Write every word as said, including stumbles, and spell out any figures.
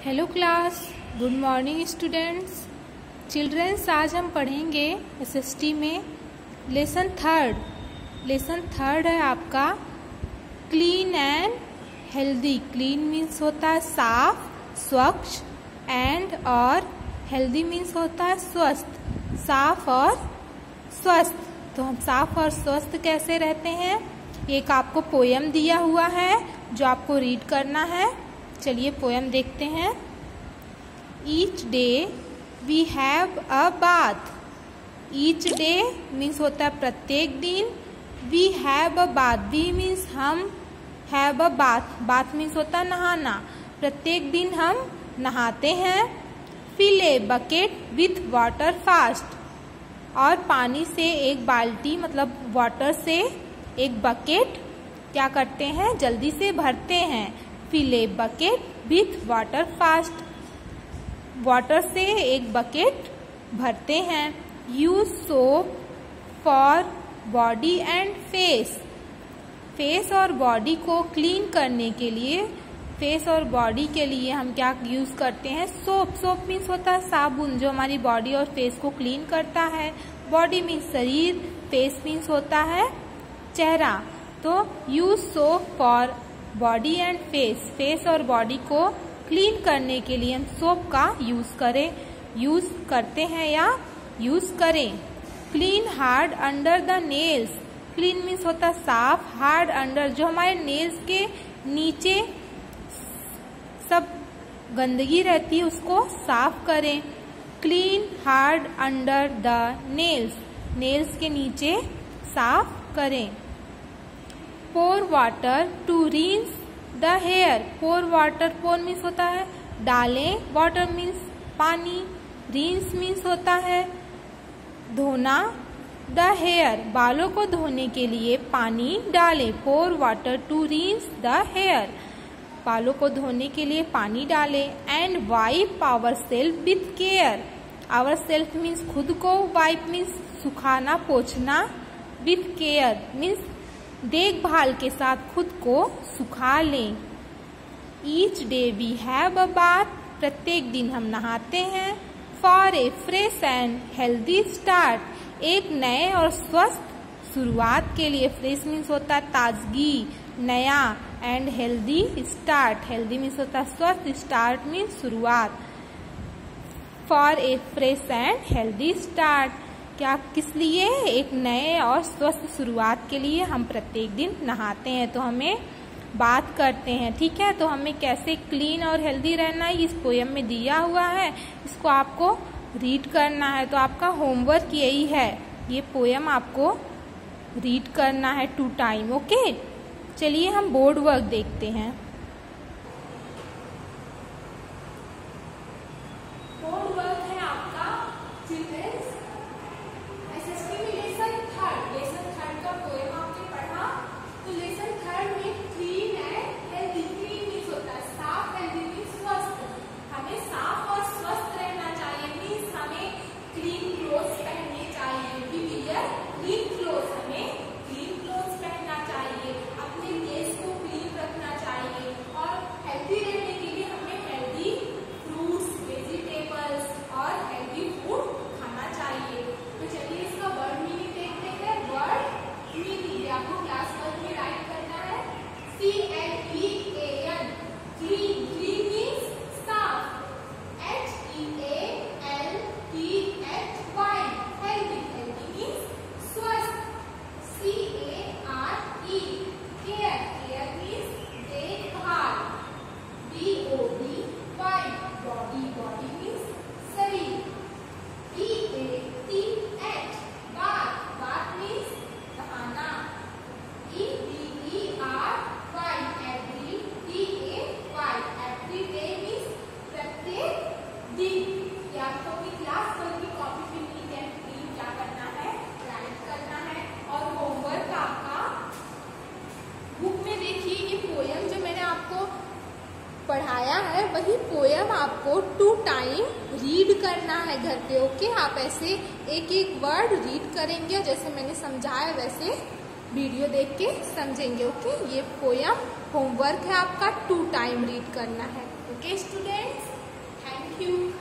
Hello class, good morning students. Childrens, आज हम पढ़ेंगे एसएसटी में लेसन थर्ड। लेसन थर्ड है आपका clean and healthy. Clean means होता है साफ, स्वच्छ, एंड और हेल्दी मीन्स होता है स्वस्थ। साफ और स्वस्थ। तो हम साफ और स्वस्थ कैसे रहते हैं, एक आपको पोयम दिया हुआ है जो आपको रीड करना है। चलिए पोयम देखते हैं। Each day we have a bath. Each day means होता है प्रत्येक दिन। We have a bath, we means हम, have a bath, bath means होता है नहाना। प्रत्येक दिन हम नहाते हैं। Fill a bucket with water fast. और पानी से एक बाल्टी मतलब वाटर से एक बकेट क्या करते हैं, जल्दी से भरते हैं। Fill a bucket with water fast. Water से एक बकेट भरते हैं। Use soap for body and face. Face और बॉडी को क्लीन करने के लिए, फेस और बॉडी के लिए हम क्या यूज करते हैं, सोप। सोप मीन्स होता है साबुन जो हमारी बॉडी और फेस को क्लीन करता है। बॉडी मीन्स शरीर, फेस मीन्स होता है चेहरा। तो use soap for body and face. Face और बॉडी को क्लीन करने के लिए हम सोप का यूज करें, यूज करते हैं या यूज करें। Clean hard under the nails. Clean means होता है साफ, हार्ड अंडर जो हमारे नेल्स के नीचे सब गंदगी रहती है उसको साफ करें। Clean hard under the nails, nails के नीचे साफ करें। Pour water to rinse the hair. Pour water, pour means होता है डालें, वाटर मीन्स पानी, रिंस मीन्स होता है धोना। द हेयर, बालों को धोने के लिए पानी डालें। Pour water to rinse the hair, बालों को धोने के लिए पानी डालें। And wipe our self with care. Our self means खुद को, वाइप मीन्स सुखाना, पोंछना, विथ केयर मीन्स देखभाल के साथ खुद को सुखा लें। Each day we have a bath. प्रत्येक दिन हम नहाते हैं। For a fresh and healthy start. एक नए और स्वस्थ शुरुआत के लिए। फ्रेश मीन्स होता है ताजगी, नया, and healthy start, healthy means होता है स्वस्थ, स्टार्ट मीन्स शुरुआत। For a fresh and healthy start, क्या किस लिए, एक नए और स्वस्थ शुरुआत के लिए हम प्रत्येक दिन नहाते हैं। तो हमें बात करते हैं, ठीक है। तो हमें कैसे क्लीन और हेल्दी रहना है इस पोयम में दिया हुआ है, इसको आपको रीड करना है। तो आपका होमवर्क यही है, ये पोयम आपको रीड करना है टू टाइम, ओके। चलिए हम बोर्ड वर्क देखते हैं। बोर्ड वर्क है आपका चिल्ड्रंस एसएसटी में लेसन थर्ड। लेसन थर्ड का पोयम आपने पढ़ा। तो लेसन थर्ड में clean and healthy. Clean means होता है साफ, हेल्दी मीन्स स्वस्थ। हमें साफ और स्वस्थ रहना चाहिए, मीन्स हमें क्लीन क्लोथ्स पहनने चाहिए। वी वियर क्लीन क्लोथ्स, हमें क्लीन क्लोथ्स पहनना चाहिए। अपने फेस को क्लीन रखना चाहिए। और हेल्दी रहने के लिए हमें हेल्दी फ्रूट्स, वेजिटेबल्स और हेल्दी फूड खाना चाहिए। तो चलिए इसका वर्ड मीनिंग देखते हैं। वर्ड मीनिंग आपको क्लास वर्क में राइट करना है। C L E A N, clean. Clean means साफ। H E A L T H Y, healthy. Healthy means स्वस्थ। C A R E, care. Care means देखभाल। B O D Y, body. Body means शरीर। B A T H, bath. Bath means नहाना। E D E R Y, every. D A Y, every day means प्रत्येक दिन। ये आपको अपनी class work की copy पे नीट एंड क्लीन क्या करना है, राइट करना है। और होमवर्क आपका बुक में देखिए, ये पोयम जो मैंने आपको पढ़ाया है वही पोयम आपको टू टाइम रीड करना है घर पे, ओके। आप ऐसे एक एक वर्ड रीड करेंगे, जैसे मैंने समझाया वैसे वीडियो देख के समझेंगे। ओके, ये पोयम होमवर्क है आपका, टू टाइम रीड करना है। Okay students, thank you.